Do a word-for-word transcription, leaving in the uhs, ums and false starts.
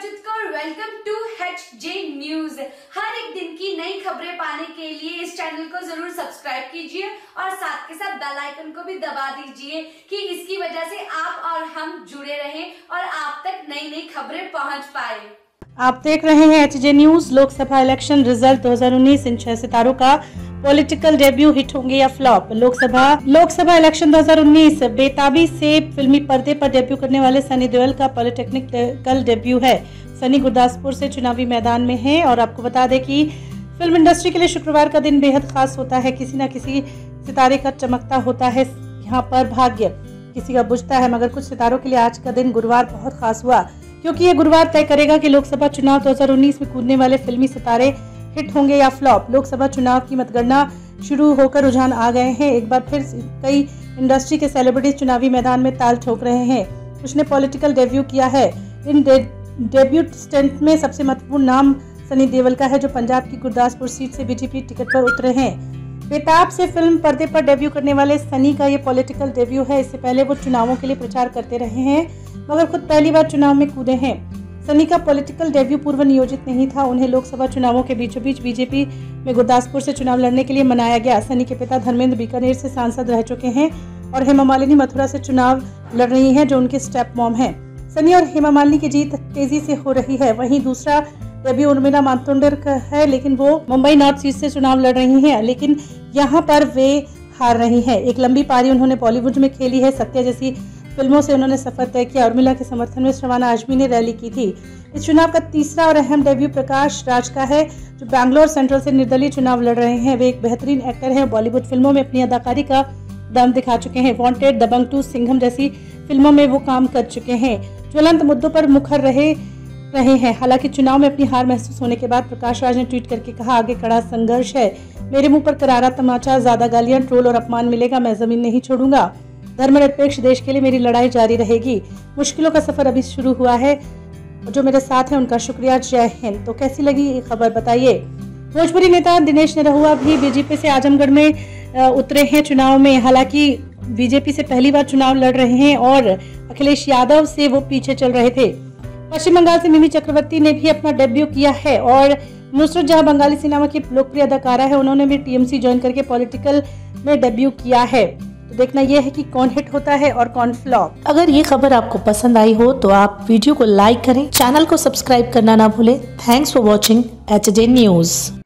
प्रस्तुत कर welcome to H J news. हर एक दिन की नई खबरें पाने के लिए इस चैनल को जरूर सब्सक्राइब कीजिए और साथ के साथ बेल आइकन को भी दबा दीजिए कि इसकी वजह से आप और हम जुड़े रहें और आप तक नई नई खबरें पहुंच पाए। आप देख रहे हैं H J news. Lok Sabha election result दो हज़ार उन्नीस इन छह सितारों का पॉलिटिकल डेब्यू हिट होंगे या फ्लॉप। लोकसभा लोकसभा इलेक्शन दो हज़ार उन्नीस बेताबी से फिल्मी पर्दे पर डेब्यू करने वाले सनी देओल का पॉलिटेक्निकल डेब्यू है। सनी गुरदासपुर से चुनावी मैदान में हैं और आपको बता दें कि फिल्म इंडस्ट्री के लिए शुक्रवार का दिन बेहद खास होता है। किसी न किसी सितारे का चमकता होता है यहाँ पर भाग्य, किसी का बुझता है, मगर कुछ सितारों के लिए आज का दिन गुरुवार बहुत खास हुआ, क्योंकि ये गुरुवार तय करेगा कि लोकसभा चुनाव दो हज़ार उन्नीस में कूदने वाले फिल्मी सितारे हिट होंगे या फ्लॉप। लोकसभा चुनाव की मतगणना शुरू होकर रुझान आ गए हैं। एक बार फिर कई इंडस्ट्री के सेलिब्रिटीज चुनावी मैदान में ताल ठोक रहे हैं। कुछ ने पॉलिटिकल डेब्यू किया है। इन डे, डेब्यू स्टंट में सबसे महत्वपूर्ण नाम सनी देओल का है, जो पंजाब की गुरदासपुर सीट से बीजेपी टिकट पर उतरे हैं। बेताब से फिल्म पर्दे पर डेब्यू करने वाले सनी का ये पॉलिटिकल डेब्यू है। इससे पहले वो चुनावों के लिए प्रचार करते रहे हैं, मगर खुद पहली बार चुनाव में कूदे हैं। सनी का पॉलिटिकल डेब्यू पूर्व नियोजित नहीं था। उन्हें लोकसभा चुनावों के बीचों बीच बीजेपी में गुरदासपुर से चुनाव लड़ने के लिए मनाया गया। सनी के पिता धर्मेंद्र बीकानेर से सांसद रह चुके हैं और हेमा मालिनी मथुरा से चुनाव लड़ रही हैं, जो उनके स्टेप मॉम हैं। सनी और हेमा मालिनी की जीत तेजी से हो रही है। वहीं दूसरा डेब्यू उर्मिला मातोंडकर का है, लेकिन वो मुंबई नॉर्थ सीट से चुनाव लड़ रही हैं, लेकिन यहाँ पर वे हार रही हैं। एक लंबी पारी उन्होंने बॉलीवुड में खेली है। सत्या जैसी फिल्मों से उन्होंने सफर तय किया। उर्मिला के समर्थन में शबाना आजमी ने रैली की थी। इस चुनाव का तीसरा और अहम डेब्यू प्रकाश राज का है, जो बैंगलोर सेंट्रल से निर्दलीय चुनाव लड़ रहे हैं। वे एक बेहतरीन एक्टर हैं। बॉलीवुड फिल्मों में अपनी अदाकारी का दम दिखा चुके हैं। वांटेड, दबंग टू, सिंघम जैसी फिल्मों में वो काम कर चुके हैं। ज्वलंत मुद्दों पर मुखर रहे रहे हैं। हालांकि चुनाव में अपनी हार महसूस होने के बाद प्रकाश राज ने ट्वीट करके कहा, आगे कड़ा संघर्ष है। मेरे मुंह पर करारा तमाचा, ज्यादा गालियां, ट्रोल और अपमान मिलेगा। मैं जमीन नहीं छोड़ूंगा। धर्मनिरपेक्ष देश के लिए मेरी लड़ाई जारी रहेगी। मुश्किलों का सफर अभी शुरू हुआ है। जो मेरे साथ हैं उनका शुक्रिया। जय हिंद। तो कैसी लगी ये खबर बताइए। भोजपुरी नेता दिनेश निरहुआ भी बीजेपी से आजमगढ़ में उतरे हैं चुनाव में। हालांकि बीजेपी से पहली बार चुनाव लड़ रहे हैं और अखिलेश यादव से वो पीछे चल रहे थे। पश्चिम बंगाल से मिमी चक्रवर्ती ने भी अपना डेब्यू किया है और नुसरत जहां बंगाली सिनेमा की लोकप्रिय अदाकारा है, उन्होंने भी टीएमसी ज्वाइन करके पॉलिटिकल में डेब्यू किया है। तो देखना यह है कि कौन हिट होता है और कौन फ्लॉप। अगर ये खबर आपको पसंद आई हो तो आप वीडियो को लाइक करें, चैनल को सब्सक्राइब करना ना भूलें। Thanks for watching H J news.